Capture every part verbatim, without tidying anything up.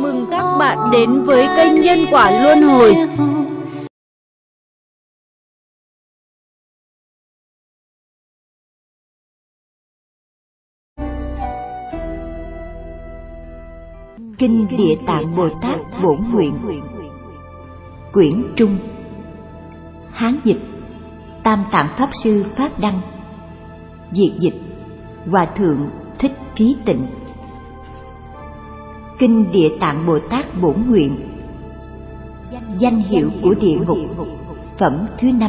mừng các bạn đến với kênh Nhân Quả Luân Hồi. Kinh Địa Tạng Bồ Tát Bổn Nguyện, quyển Trung, Hán dịch Tam Tạng Pháp Sư Pháp Đăng, Việt dịch Hòa Thượng Thích Trí Tịnh. Kinh Địa Tạng Bồ Tát Bổn Nguyện, danh hiệu của địa ngục, phẩm thứ năm.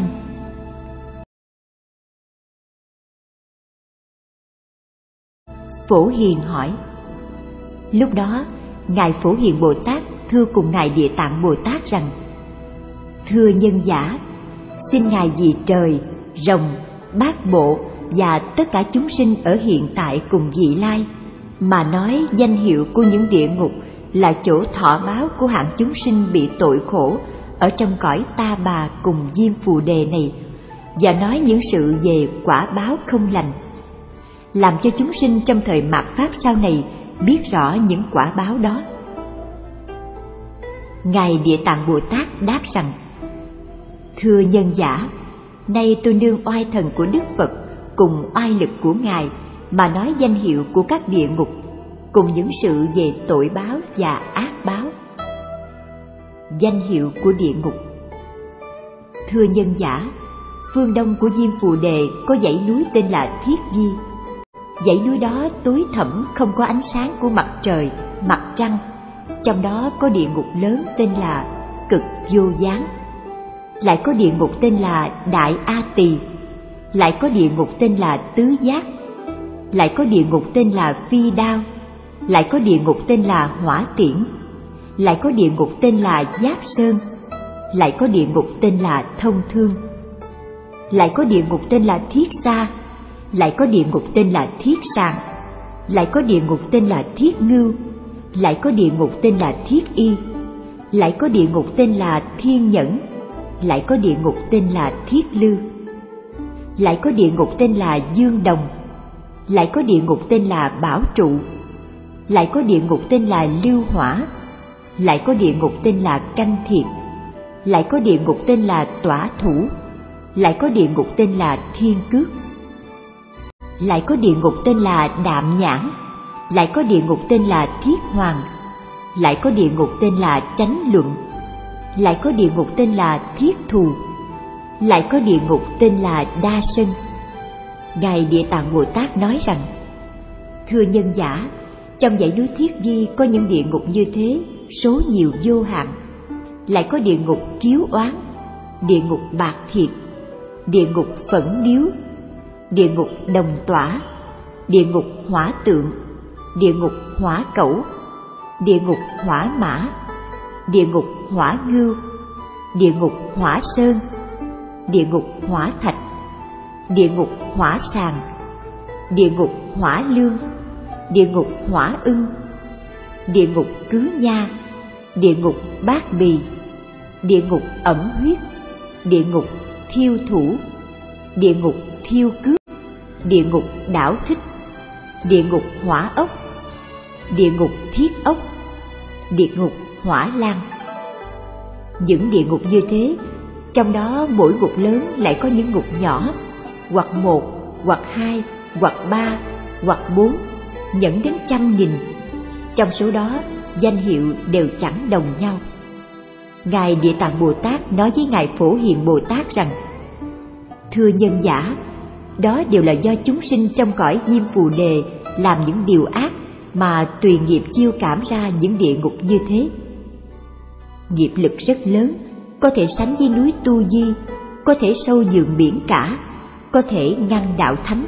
Phổ Hiền hỏi. Lúc đó Ngài Phổ Hiền Bồ Tát thưa cùng Ngài Địa Tạng Bồ Tát rằng: Thưa nhân giả, xin Ngài vì trời, rồng, bát bộ và tất cả chúng sinh ở hiện tại cùng vị lai mà nói danh hiệu của những địa ngục là chỗ thọ báo của hạng chúng sinh bị tội khổ ở trong cõi Ta Bà cùng Diêm Phù Đề này, và nói những sự về quả báo không lành, làm cho chúng sinh trong thời mạt Pháp sau này biết rõ những quả báo đó. Ngài Địa Tạng Bồ Tát đáp rằng: Thưa nhân giả, nay tôi nương oai thần của Đức Phật cùng oai lực của Ngài mà nói danh hiệu của các địa ngục cùng những sự về tội báo và ác báo. Danh hiệu của địa ngục. Thưa nhân giả, phương đông của Diêm Phù Đề có dãy núi tên là Thiết Di. Dãy núi đó tối thẳm, không có ánh sáng của mặt trời, mặt trăng. Trong đó có địa ngục lớn tên là Cực Vô Gián. Lại có địa ngục tên là Đại A Tỳ. Lại có địa ngục tên là Tứ Giác. Lại có địa ngục tên là Phi Đao. Lại có địa ngục tên là Hỏa Tiễn. Lại có địa ngục tên là Giáp Sơn. Lại có địa ngục tên là Thông Thương. Lại có địa ngục tên là Thiết Sa. Lại có địa ngục tên là Thiết Sàng. Lại có địa ngục tên là Thiết Ngưu. Lại có địa ngục tên là Thiết Y. Lại có địa ngục tên là Thiên Nhẫn. Lại có địa ngục tên là Thiết Lư. Lại có địa ngục tên là Dương Đồng. Lại có địa ngục tên là Bảo Trụ. Lại có địa ngục tên là Lưu Hỏa. Lại có địa ngục tên là Canh Thiệt. Lại có địa ngục tên là Tỏa Thủ. Lại có địa ngục tên là Thiên Cước. Lại có địa ngục tên là Đạm Nhãn. Lại có địa ngục tên là Thiết Hoàng. Lại có địa ngục tên là Chánh Luận. Lại có địa ngục tên là Thiết Thù. Lại có địa ngục tên là Đa Sân. Ngài Địa Tạng Bồ Tát nói rằng: Thưa nhân giả, trong dãy núi Thiết Di có những địa ngục như thế, số nhiều vô hạn. Lại có địa ngục Kiếu Oán, địa ngục Bạc Thiệt, địa ngục Phẫn Điếu, địa ngục Đồng Tỏa, địa ngục Hỏa Tượng, địa ngục Hỏa Cẩu, địa ngục Hỏa Mã, địa ngục Hỏa Ngưu, địa ngục Hỏa Sơn, địa ngục Hỏa Thạch, địa ngục Hỏa Sàng, địa ngục Hỏa Lương, địa ngục Hỏa Ưng, địa ngục Cứ Nha, địa ngục Bát Bì, địa ngục Ẩm Huyết, địa ngục Thiêu Thủ, địa ngục Thiêu Cướp, địa ngục Đảo Thích, địa ngục Hỏa Ốc, địa ngục Thiết Ốc, địa ngục Hỏa Lan. Những địa ngục như thế, trong đó mỗi ngục lớn lại có những ngục nhỏ, hoặc một, hoặc hai, hoặc ba, hoặc bốn, dẫn đến trăm nghìn. Trong số đó, danh hiệu đều chẳng đồng nhau. Ngài Địa Tạng Bồ Tát nói với Ngài Phổ Hiền Bồ Tát rằng: Thưa nhân giả, đó đều là do chúng sinh trong cõi Diêm Phù Đề làm những điều ác mà tùy nghiệp chiêu cảm ra những địa ngục như thế. Nghiệp lực rất lớn, có thể sánh với núi Tu Di, có thể sâu nhường biển cả, có thể ngăn đạo thánh.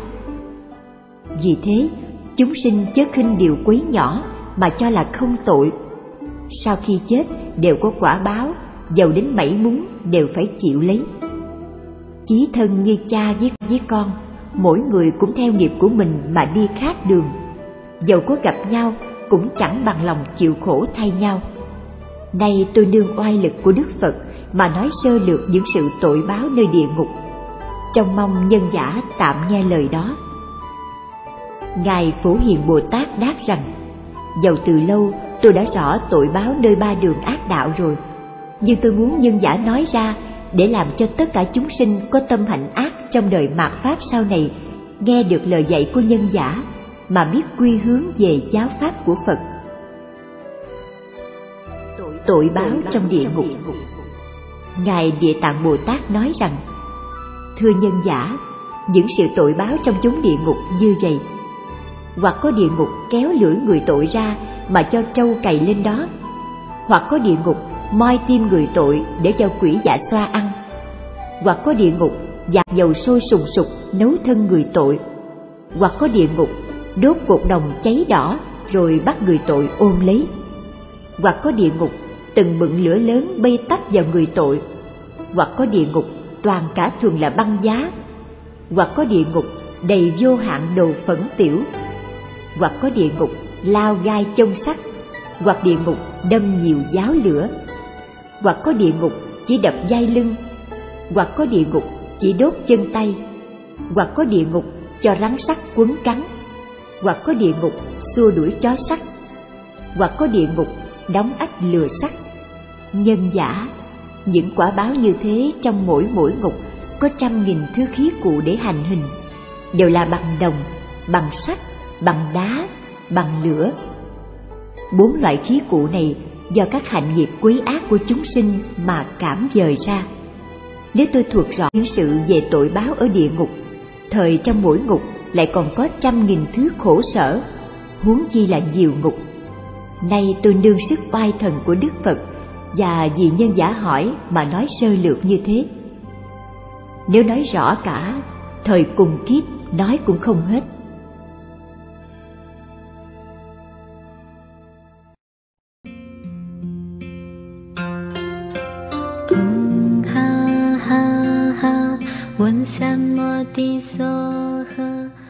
Vì thế, chúng sinh chớ khinh điều quấy nhỏ mà cho là không tội. Sau khi chết đều có quả báo, dầu đến bảy muốn đều phải chịu lấy. Chí thân như cha với, với con, mỗi người cũng theo nghiệp của mình mà đi khác đường. Dầu có gặp nhau cũng chẳng bằng lòng chịu khổ thay nhau. Nay tôi nương oai lực của Đức Phật mà nói sơ lược những sự tội báo nơi địa ngục, trông mong nhân giả tạm nghe lời đó. Ngài Phổ Hiền Bồ Tát đáp rằng: dầu từ lâu tôi đã rõ tội báo nơi ba đường ác đạo rồi, nhưng tôi muốn nhân giả nói ra để làm cho tất cả chúng sinh có tâm hạnh ác trong đời mạt pháp sau này nghe được lời dạy của nhân giả mà biết quy hướng về giáo pháp của Phật. Tội báo trong địa ngục. Ngài Địa Tạng Bồ Tát nói rằng: thưa nhân giả, những sự tội báo trong chốn địa ngục như vậy: hoặc có địa ngục kéo lưỡi người tội ra mà cho trâu cày lên đó, hoặc có địa ngục moi tim người tội để cho quỷ dạ xoa ăn, hoặc có địa ngục dạt dầu sôi sùng sục nấu thân người tội, hoặc có địa ngục đốt cột đồng cháy đỏ rồi bắt người tội ôm lấy, hoặc có địa ngục từng bựng lửa lớn bay tấp vào người tội, hoặc có địa ngục toàn cả thuần là băng giá, hoặc có địa ngục đầy vô hạn đồ phẫn tiểu, hoặc có địa ngục lao gai chông sắt, hoặc địa ngục đâm nhiều giáo lửa, hoặc có địa ngục chỉ đập vai lưng, hoặc có địa ngục chỉ đốt chân tay, hoặc có địa ngục cho rắn sắt quấn cắn, hoặc có địa ngục xua đuổi chó sắt, hoặc có địa ngục đóng ách lừa sắt. Nhân giả, những quả báo như thế trong mỗi mỗi ngục có trăm nghìn thứ khí cụ để hành hình, đều là bằng đồng, bằng sắt, bằng đá, bằng lửa. Bốn loại khí cụ này do các hạnh nghiệp quấy ác của chúng sinh mà cảm dời ra. Nếu tôi thuộc rõ những sự về tội báo ở địa ngục, thời trong mỗi ngục lại còn có trăm nghìn thứ khổ sở, huống chi là nhiều ngục. Nay tôi nương sức oai thần của Đức Phật và vì nhân giả hỏi mà nói sơ lược như thế. Nếu nói rõ cả, thời cùng kiếp nói cũng không hết. ha ha ha, 闻三摩地梭诃。